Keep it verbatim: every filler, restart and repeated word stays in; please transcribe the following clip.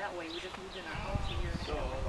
that way. We just moved in our house a year and a half ago.